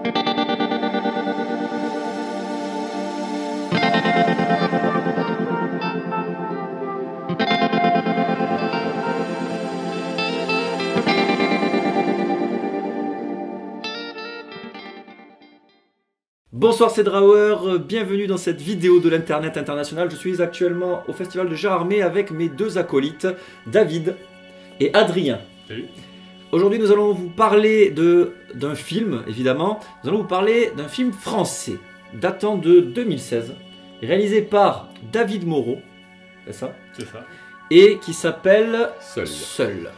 Bonsoir, c'est Drawer, bienvenue dans cette vidéo de l'internet international. Je suis actuellement au festival de Gérardmer avec mes deux acolytes, David et Adrien. Salut. Aujourd'hui nous allons vous parler d'un film, évidemment. Nous allons vous parler d'un film français, datant de 2016, réalisé par David Moreau, c'est ça? C'est ça. Et qui s'appelle Seul.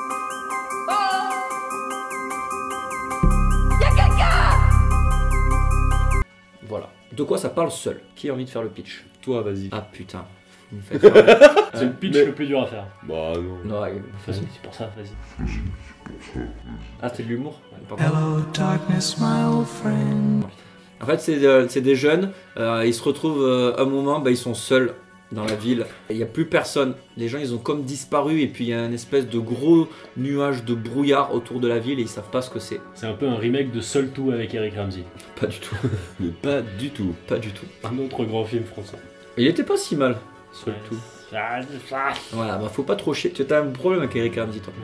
Voilà. De quoi ça parle Seul? Qui a envie de faire le pitch? Toi, vas-y. Ah putain. Vous me faites peur. C'est le pitch le plus dur à faire. Bah non. Non, C'est pour ça, vas-y. Ah, c'est de l'humour? Hello darkness my old friend. En fait, c'est des jeunes, ils se retrouvent un moment, ils sont seuls dans la ville. Il n'y a plus personne. Les gens, ils ont comme disparu et puis il y a une espèce de gros nuage de brouillard autour de la ville et ils savent pas ce que c'est. C'est un peu un remake de Seul Tout avec Eric Ramsey. Pas du tout. Mais pas du tout. Pas du tout. Un autre grand film français. Il était pas si mal, Seul Ouais. tout. Voilà, faut pas trop chier. Tu as un problème avec Eric Ramsey, toi.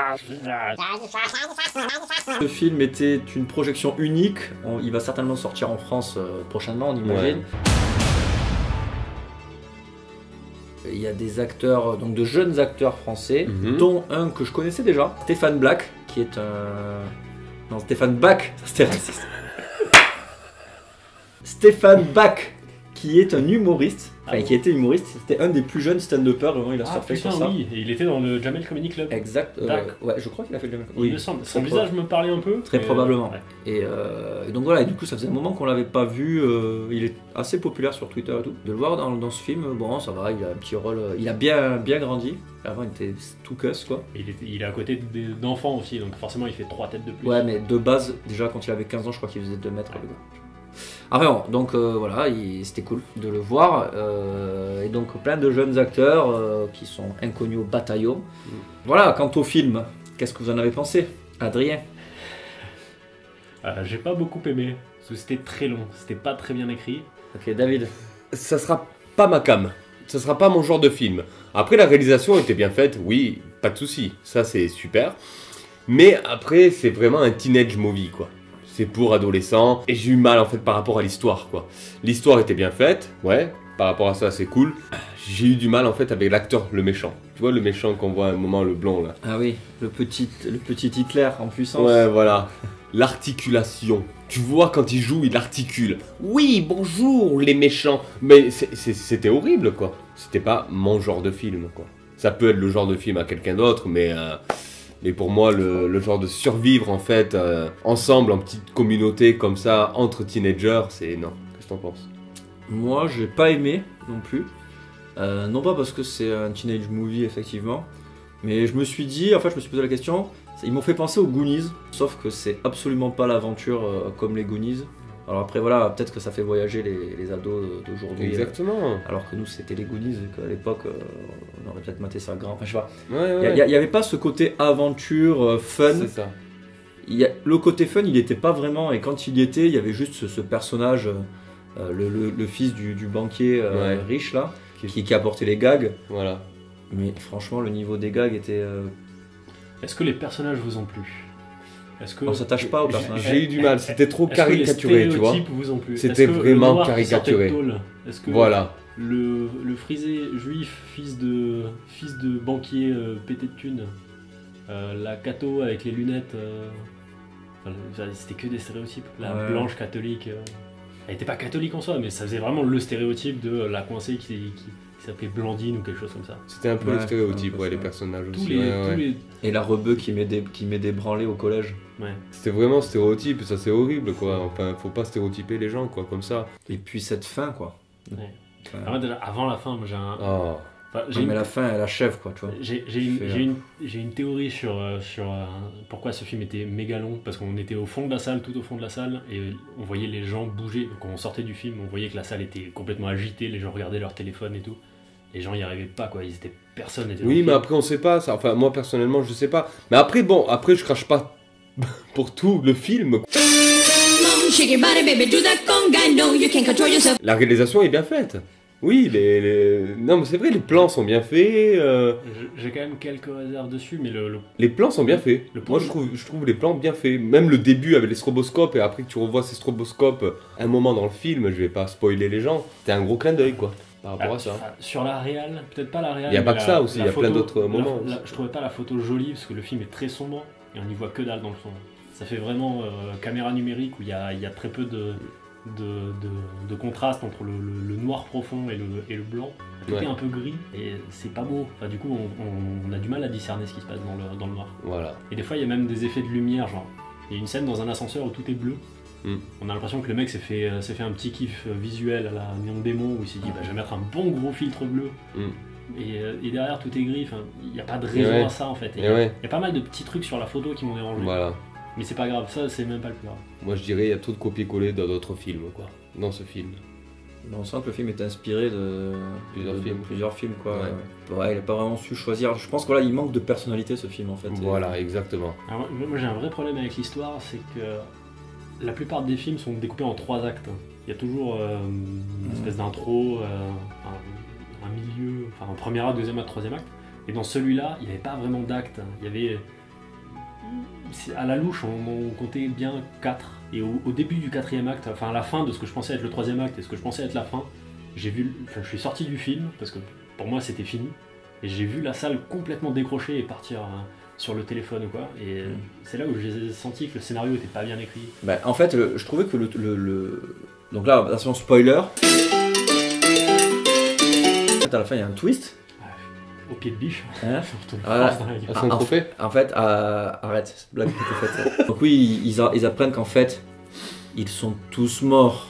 Ouais. Ce film était une projection unique. Il va certainement sortir en France prochainement, on imagine. Ouais. Il y a des acteurs, donc de jeunes acteurs français, dont un que je connaissais déjà, Stéphane Black, qui est un... Non, Stéphane Bach, c'était raciste. Stéphane Bach, qui est un humoriste, enfin qui était humoriste, c'était un des plus jeunes stand-uppers, vraiment il a surfé sur ça. Oui, et il était dans le Jamel Comedy Club. Exact, D'accord. ouais, je crois qu'il a fait le même. Il me semble. Son visage me parlait un peu. Très mais, probablement. ouais. Et donc voilà, et du coup ça faisait un moment qu'on l'avait pas vu, il est assez populaire sur Twitter et tout. De le voir dans ce film, bon ça va, il a un petit rôle, il a bien grandi. Avant il était tout cuss quoi. Et il est à côté d'enfants aussi, donc forcément il fait 3 têtes de plus. Ouais mais de base, déjà quand il avait 15 ans je crois qu'il faisait 2 mètres le gars. Ah bon, donc voilà, c'était cool de le voir. Et donc plein de jeunes acteurs qui sont inconnus au bataillon. Voilà, quant au film, qu'est-ce que vous en avez pensé, Adrien? J'ai pas beaucoup aimé, parce que c'était très long, c'était pas très bien écrit. Ok, David. Ça sera pas ma cam. Ça sera pas mon genre de film. Après, la réalisation était bien faite, oui, pas de souci. Ça, c'est super. Mais après, c'est vraiment un teenage movie, quoi. C'est pour adolescents. Et j'ai eu mal, en fait, par rapport à l'histoire, quoi. L'histoire était bien faite, ouais. Par rapport à ça, c'est cool. J'ai eu du mal, en fait, avec l'acteur, le méchant. Tu vois, le méchant qu'on voit à un moment, le blond, là. Ah oui, le petit Hitler en puissance. Ouais, voilà. L'articulation. Tu vois, quand il joue, il articule. Oui, bonjour, les méchants. Mais c'était horrible, quoi. C'était pas mon genre de film, quoi. Ça peut être le genre de film à quelqu'un d'autre, mais pour moi, le genre de survivre, en fait, ensemble, en petite communauté, comme ça, entre teenagers, c'est... Non. Qu'est-ce que t'en penses? Moi, j'ai pas aimé, non plus. Non pas parce que c'est un teenage movie, effectivement. Mais je me suis dit, en fait, je me suis posé la question... Ils m'ont fait penser aux Goonies, sauf que c'est absolument pas l'aventure comme les Goonies. Alors après voilà, peut-être que ça fait voyager les ados d'aujourd'hui. Exactement. Alors que nous c'était les Goonies et qu'à l'époque on aurait peut-être maté ça grand. Enfin je sais pas. Ouais. Il y avait pas ce côté aventure, fun. C'est ça. Le côté fun il était pas vraiment, et quand il y était, il y avait juste ce personnage, le fils du banquier riche là, qui apportait les gags. Voilà. Mais franchement le niveau des gags était... Est-ce que les personnages vous ont plu? Est-ce que On s'attache pas aux personnages. J'ai eu du mal, c'était trop est-ce caricaturé, que les tu vois. stéréotypes vous ont plu? C'était Est-ce que vraiment le noir qui caricaturé. sortait de tôle, est-ce que Voilà. le frisé juif, fils de banquier pété de thunes, la catho avec les lunettes, c'était que des stéréotypes. La blanche catholique, elle était pas catholique en soi, mais ça faisait vraiment le stéréotype de la coincée qui s'appelait Blandine ou quelque chose comme ça. C'était un peu le stéréotype, les personnages Tous aussi. les... Et la rebeu qui met des branlées au collège. Ouais. C'était vraiment stéréotype, ça c'est horrible, quoi. Enfin, faut pas stéréotyper les gens, quoi, comme ça. Et puis cette fin, quoi. Ouais. Enfin, Alors, déjà, avant la fin, moi j'ai un... Oh. Enfin, non, mais la fin, elle achève, quoi, tu vois. J'ai une théorie sur pourquoi ce film était méga long, parce qu'on était au fond de la salle, tout au fond de la salle, et on voyait les gens bouger. Quand on sortait du film, on voyait que la salle était complètement agitée, les gens regardaient leur téléphone et tout. Les gens y arrivaient pas, quoi. Personne n'était. Oui, mais après on sait pas ça. Enfin, moi personnellement, je sais pas. Mais après, bon, après je crache pas pour tout le film. shake your body, baby, do that conga. No, you can't control yourself. La réalisation est bien faite. Oui, non mais c'est vrai, les plans sont bien faits. J'ai quand même quelques réserves dessus, mais Les plans sont bien faits. Le Moi, je trouve les plans bien faits. Même le début avec les stroboscopes, et après que tu revois ces stroboscopes un moment dans le film, je vais pas spoiler les gens, c'était un gros clin d'œil, quoi, par rapport à ça. Sur la réal, peut-être pas la réal. Il y a mais pas que ça aussi, il y a plein d'autres moments. Je trouvais pas la photo jolie, parce que le film est très sombre, et on n'y voit que dalle dans le sombre. Ça fait vraiment caméra numérique, où il y a très peu de contraste entre le noir profond et le blanc. Tout est un peu gris et c'est pas beau. Enfin, du coup, on a du mal à discerner ce qui se passe dans le noir. Voilà. Et des fois, il y a même des effets de lumière. Genre, il y a une scène dans un ascenseur où tout est bleu. On a l'impression que le mec s'est fait un petit kiff visuel à la Néon Démon où il s'est dit bah, je vais mettre un bon gros filtre bleu. Et derrière, tout est gris. Enfin, il n'y a pas de raison à ça en fait. Il y a pas mal de petits trucs sur la photo qui m'ont dérangé. Voilà. Mais c'est pas grave, ça c'est même pas le plus grave. Moi je dirais il y a trop de copier-coller dans d'autres films, quoi. Dans ce film. On sent que le film est inspiré de plusieurs films, quoi. Ouais, il a pas vraiment su choisir. Je pense qu'il manque de personnalité ce film en fait. Voilà, exactement. Alors, moi j'ai un vrai problème avec l'histoire, c'est que la plupart des films sont découpés en 3 actes. Il y a toujours une espèce d'intro, un milieu, enfin un premier acte, deuxième acte, troisième acte. Et dans celui-là, il n'y avait pas vraiment d'acte. Il y avait... À la louche, on comptait bien 4. Et au début du 4e acte, enfin à la fin de ce que je pensais être le 3e acte et ce que je pensais être la fin, je suis sorti du film, parce que pour moi c'était fini, et j'ai vu la salle complètement décrocher et partir sur le téléphone ou quoi. Et c'est là où j'ai senti que le scénario était pas bien écrit. Bah, en fait, je trouvais que donc là, attention, spoiler. À la fin, il y a un twist. Au pied de biche. Hein en fait, arrête, cette blague qui était faite. Donc oui, ils apprennent qu'en fait, ils sont tous morts.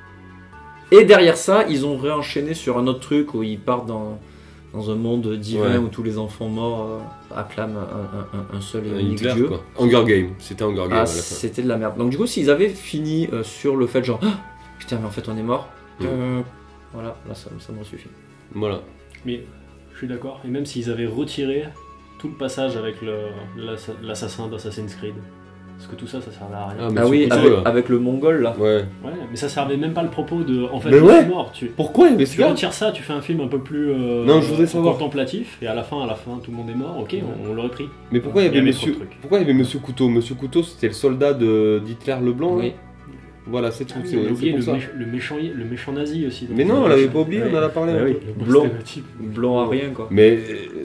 Et derrière ça, ils ont réenchaîné sur un autre truc où ils partent dans un monde divin où tous les enfants morts acclament un seul et unique dieu. Quoi. Hunger Game, c'était Hunger Game à la fin. C'était de la merde. Donc du coup, s'ils avaient fini sur le fait genre, putain mais en fait on est mort, voilà, là ça me suffit. Voilà. Mais je suis d'accord, et même s'ils avaient retiré tout le passage avec l'assassin d'Assassin's Creed, parce que tout ça servait à rien. Ah oui, avec le mongol là. Ouais, mais ça servait même pas le propos de. En fait, mais je suis mort. Pourquoi tu retires ça, tu fais un film un peu plus non, je voudrais savoir. Contemplatif, et à la fin, tout le monde est mort, ok, on l'aurait pris. Mais pourquoi il y avait Monsieur Couteau? Monsieur Couteau, c'était le soldat d'Hitler le Blanc. Oui. Voilà, c'est tout. On a oublié le méchant nazi aussi. Mais non, on l'avait pas oublié, on en a parlé. Oui. Blond à rien quoi. Mais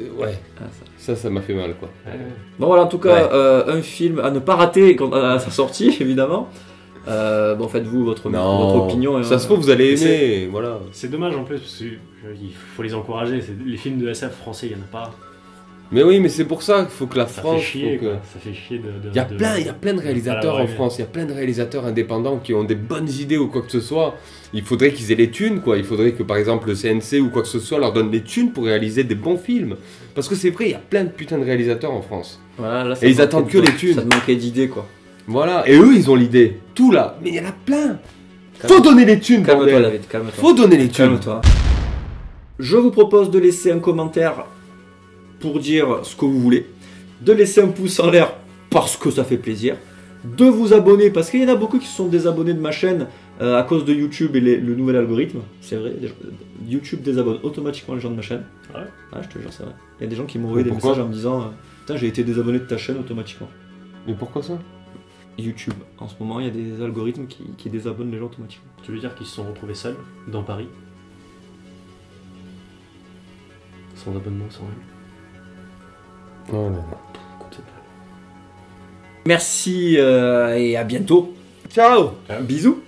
ça m'a fait mal quoi. Bon voilà, en tout cas, un film à ne pas rater à sa sortie évidemment. Bon, faites-vous votre opinion. Ça se trouve, vous allez aimer. Voilà. C'est dommage en plus, parce qu'il faut les encourager. Les films de SF français, il n'y en a pas. Mais oui, mais c'est pour ça qu'il faut que la France. Ça fait chier de. Il y a plein de réalisateurs en France, il y a plein de réalisateurs indépendants qui ont des bonnes idées ou quoi que ce soit. Il faudrait qu'ils aient les thunes, quoi. Il faudrait que par exemple le CNC ou quoi que ce soit leur donne les thunes pour réaliser des bons films. Parce que c'est vrai, il y a plein de putains de réalisateurs en France. Voilà, là, et ils attendent que les thunes. Ça te manquait d'idées, quoi. Voilà, et eux ils ont l'idée. Tout là, mais il y en a plein. Faut donner les thunes, calme-toi, David, calme-toi. Faut donner les thunes. Calme-toi. Je vous propose de laisser un commentaire pour dire ce que vous voulez, de laisser un pouce en l'air parce que ça fait plaisir, de vous abonner parce qu'il y en a beaucoup qui se sont désabonnés de ma chaîne à cause de YouTube et le nouvel algorithme. C'est vrai, YouTube désabonne automatiquement les gens de ma chaîne. Ouais. Ah, je te jure, c'est vrai. Il y a des gens qui m'ont envoyé des messages en me disant putain, j'ai été désabonné de ta chaîne automatiquement. Mais pourquoi ça? YouTube. En ce moment, il y a des algorithmes qui désabonnent les gens automatiquement. Tu veux dire qu'ils se sont retrouvés seuls dans Paris, sans abonnement, sans rien? Oh là là. Merci et à bientôt. Ciao. Bisous.